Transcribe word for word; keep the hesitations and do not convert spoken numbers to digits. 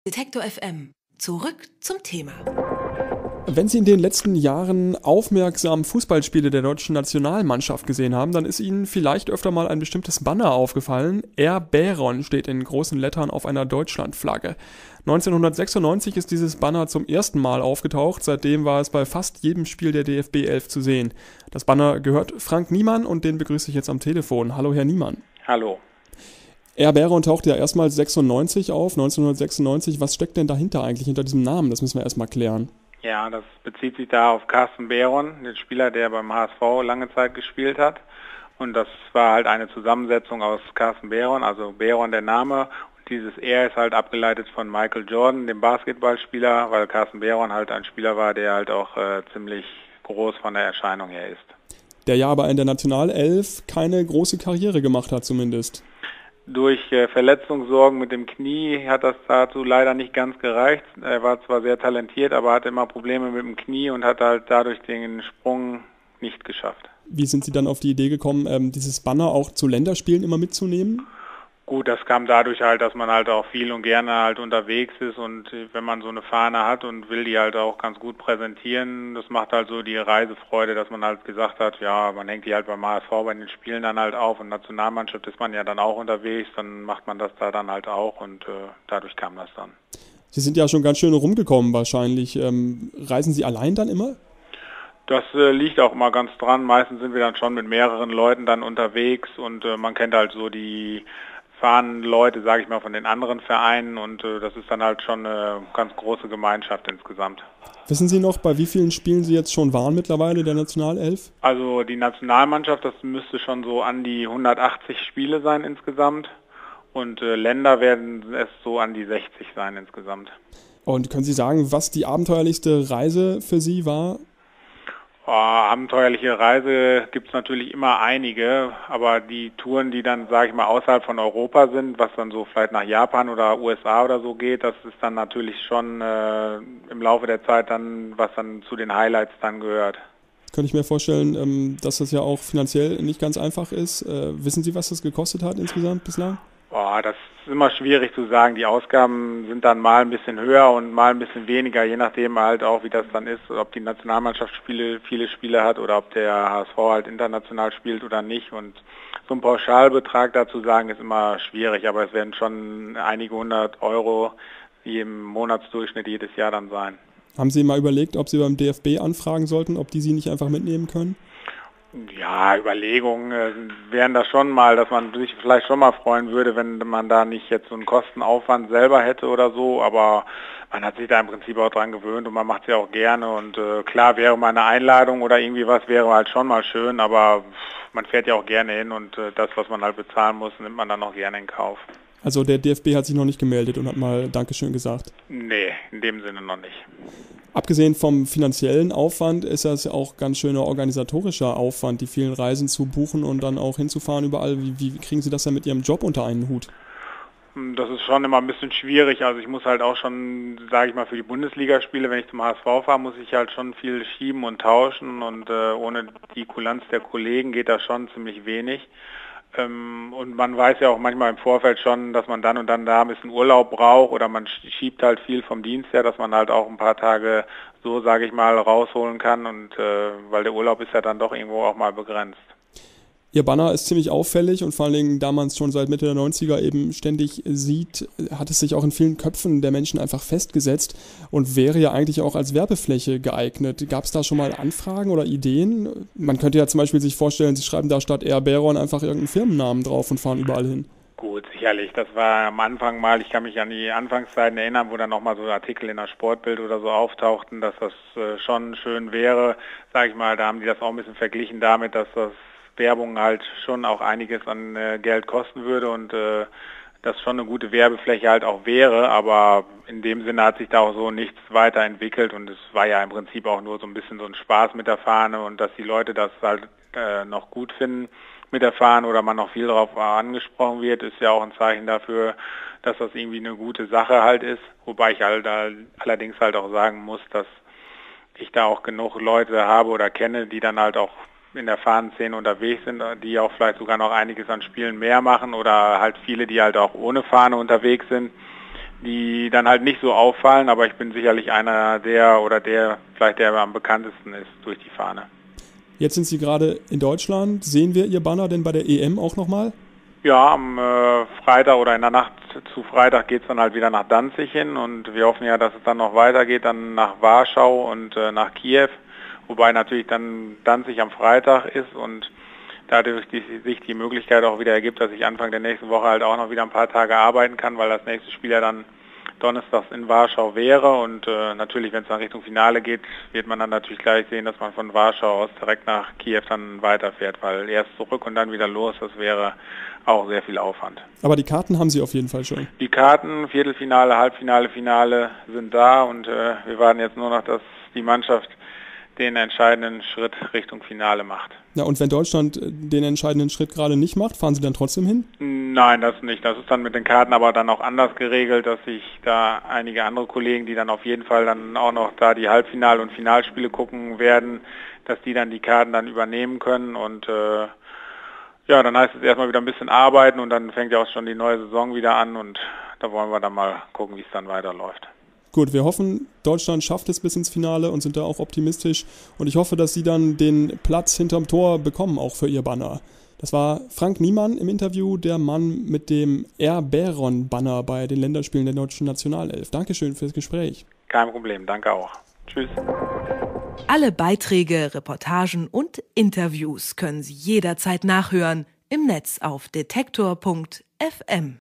Detektor F M. Zurück zum Thema. Wenn Sie in den letzten Jahren aufmerksam Fußballspiele der deutschen Nationalmannschaft gesehen haben, dann ist Ihnen vielleicht öfter mal ein bestimmtes Banner aufgefallen. Air Bäron steht in großen Lettern auf einer Deutschlandflagge. neunzehnhundertsechsundneunzig ist dieses Banner zum ersten Mal aufgetaucht. Seitdem war es bei fast jedem Spiel der D F B elf zu sehen. Das Banner gehört Frank Niemann und den begrüße ich jetzt am Telefon. Hallo, Herr Niemann. Hallo. Air Bäron taucht ja erstmals sechsundneunzig auf, neunzehnhundertsechsundneunzig. Was steckt denn dahinter eigentlich, hinter diesem Namen? Das müssen wir erstmal klären. Ja, das bezieht sich da auf Carsten Bäron, den Spieler, der beim H S V lange Zeit gespielt hat. Und das war halt eine Zusammensetzung aus Carsten Bäron, also Bäron der Name. Und dieses Air ist halt abgeleitet von Michael Jordan, dem Basketballspieler, weil Carsten Bäron halt ein Spieler war, der halt auch äh, ziemlich groß von der Erscheinung her ist. Der ja aber in der Nationalelf keine große Karriere gemacht hat zumindest. Durch äh, Verletzungssorgen mit dem Knie hat das dazu leider nicht ganz gereicht. Er war zwar sehr talentiert, aber hatte immer Probleme mit dem Knie und hat halt dadurch den Sprung nicht geschafft. Wie sind Sie dann auf die Idee gekommen, ähm, dieses Banner auch zu Länderspielen immer mitzunehmen? Gut, das kam dadurch halt, dass man halt auch viel und gerne halt unterwegs ist und wenn man so eine Fahne hat und will die halt auch ganz gut präsentieren, das macht halt so die Reisefreude, dass man halt gesagt hat, ja, man hängt die halt beim H S V bei den Spielen dann halt auf und Nationalmannschaft ist man ja dann auch unterwegs, dann macht man das da dann halt auch und äh, dadurch kam das dann. Sie sind ja schon ganz schön rumgekommen wahrscheinlich. Ähm, reisen Sie allein dann immer? Das äh, liegt auch immer ganz dran. Meistens sind wir dann schon mit mehreren Leuten dann unterwegs und äh, man kennt halt so die fahren Leute, sage ich mal, von den anderen Vereinen und äh, das ist dann halt schon eine ganz große Gemeinschaft insgesamt. Wissen Sie noch, bei wie vielen Spielen Sie jetzt schon waren mittlerweile der Nationalelf? Also die Nationalmannschaft, das müsste schon so an die hundertachtzig Spiele sein insgesamt und äh, Länder werden es so an die sechzig sein insgesamt. Und können Sie sagen, was die abenteuerlichste Reise für Sie war? Oh, abenteuerliche Reise gibt es natürlich immer einige, aber die Touren, die dann, sage ich mal, außerhalb von Europa sind, was dann so vielleicht nach Japan oder U S A oder so geht, das ist dann natürlich schon äh, im Laufe der Zeit dann, was dann zu den Highlights dann gehört. Könnte ich mir vorstellen, ähm, dass das ja auch finanziell nicht ganz einfach ist. Äh, wissen Sie, was das gekostet hat insgesamt bislang? Oh, das ist immer schwierig zu sagen. Die Ausgaben sind dann mal ein bisschen höher und mal ein bisschen weniger, je nachdem halt auch, wie das dann ist, ob die Nationalmannschaft Spiele, viele Spiele hat oder ob der H S V halt international spielt oder nicht. Und so ein Pauschalbetrag dazu sagen ist immer schwierig, aber es werden schon einige hundert Euro im Monatsdurchschnitt jedes Jahr dann sein. Haben Sie mal überlegt, ob Sie beim D F B anfragen sollten, ob die Sie nicht einfach mitnehmen können? Ja, Überlegungen äh, wären das schon mal, dass man sich vielleicht schon mal freuen würde, wenn man da nicht jetzt so einen Kostenaufwand selber hätte oder so, aber man hat sich da im Prinzip auch dran gewöhnt und man macht es ja auch gerne und äh, klar wäre mal eine Einladung oder irgendwie was, wäre halt schon mal schön, aber man fährt ja auch gerne hin und äh, das, was man halt bezahlen muss, nimmt man dann auch gerne in Kauf. Also der D F B hat sich noch nicht gemeldet und hat mal Dankeschön gesagt? Nee, in dem Sinne noch nicht. Abgesehen vom finanziellen Aufwand ist das auch ganz schöner organisatorischer Aufwand, die vielen Reisen zu buchen und dann auch hinzufahren überall. Wie, wie kriegen Sie das dann mit Ihrem Job unter einen Hut? Das ist schon immer ein bisschen schwierig. Also ich muss halt auch schon, sage ich mal, für die Bundesligaspiele, wenn ich zum H S V fahre, muss ich halt schon viel schieben und tauschen und äh, ohne die Kulanz der Kollegen geht das schon ziemlich wenig. Ähm, und man weiß ja auch manchmal im Vorfeld schon, dass man dann und dann da ein bisschen Urlaub braucht oder man schiebt halt viel vom Dienst her, dass man halt auch ein paar Tage so, sage ich mal, rausholen kann und äh, weil der Urlaub ist ja dann doch irgendwo auch mal begrenzt. Ihr Banner ist ziemlich auffällig und vor allen Dingen, da man es schon seit Mitte der neunziger eben ständig sieht, hat es sich auch in vielen Köpfen der Menschen einfach festgesetzt und wäre ja eigentlich auch als Werbefläche geeignet. Gab es da schon mal Anfragen oder Ideen? Man könnte ja zum Beispiel sich vorstellen, Sie schreiben da statt Air Bäron einfach irgendeinen Firmennamen drauf und fahren überall hin. Gut, sicherlich. Das war am Anfang mal, ich kann mich an die Anfangszeiten erinnern, wo dann nochmal so Artikel in der Sportbild oder so auftauchten, dass das äh, schon schön wäre. Sag ich mal, da haben die das auch ein bisschen verglichen damit, dass das Werbung halt schon auch einiges an äh, Geld kosten würde und äh, das schon eine gute Werbefläche halt auch wäre, aber in dem Sinne hat sich da auch so nichts weiterentwickelt und es war ja im Prinzip auch nur so ein bisschen so ein Spaß mit der Fahne und dass die Leute das halt äh, noch gut finden mit der Fahne oder man noch viel darauf angesprochen wird, ist ja auch ein Zeichen dafür, dass das irgendwie eine gute Sache halt ist, wobei ich halt allerdings halt auch sagen muss, dass ich da auch genug Leute habe oder kenne, die dann halt auch in der Fahnenszene unterwegs sind, die auch vielleicht sogar noch einiges an Spielen mehr machen oder halt viele, die halt auch ohne Fahne unterwegs sind. die dann halt nicht so auffallen, aber ich bin sicherlich einer der oder der, vielleicht der am bekanntesten ist durch die Fahne. Jetzt sind Sie gerade in Deutschland. Sehen wir Ihr Banner denn bei der E M auch nochmal? Ja, am äh, Freitag oder in der Nacht zu Freitag geht es dann halt wieder nach Danzig hin und wir hoffen ja, dass es dann noch weitergeht, dann nach Warschau und äh, nach Kiew, wobei natürlich dann Danzig am Freitag ist und dadurch die, sich die Möglichkeit auch wieder ergibt, dass ich Anfang der nächsten Woche halt auch noch wieder ein paar Tage arbeiten kann, weil das nächste Spiel ja dann donnerstags in Warschau wäre und äh, natürlich, wenn es dann Richtung Finale geht, wird man dann natürlich gleich sehen, dass man von Warschau aus direkt nach Kiew dann weiterfährt, weil erst zurück und dann wieder los, das wäre auch sehr viel Aufwand. Aber die Karten haben Sie auf jeden Fall schon? Die Karten, Viertelfinale, Halbfinale, Finale sind da und äh, wir warten jetzt nur noch, dass die Mannschaft den entscheidenden Schritt Richtung Finale macht. Ja, und wenn Deutschland den entscheidenden Schritt gerade nicht macht, fahren Sie dann trotzdem hin? Nein, das nicht. Das ist dann mit den Karten aber dann auch anders geregelt, dass sich da einige andere Kollegen, die dann auf jeden Fall dann auch noch da die Halbfinal- und Finalspiele gucken werden, dass die dann die Karten dann übernehmen können und äh, ja, dann heißt es erstmal wieder ein bisschen arbeiten und dann fängt ja auch schon die neue Saison wieder an und da wollen wir dann mal gucken, wie es dann weiterläuft. Gut, wir hoffen, Deutschland schafft es bis ins Finale und sind da auch optimistisch. Und ich hoffe, dass Sie dann den Platz hinterm Tor bekommen, auch für Ihr Banner. Das war Frank Niemann im Interview, der Mann mit dem Air Bäron-Banner bei den Länderspielen der deutschen Nationalelf. Dankeschön fürs Gespräch. Kein Problem, danke auch. Tschüss. Alle Beiträge, Reportagen und Interviews können Sie jederzeit nachhören im Netz auf detektor punkt f m.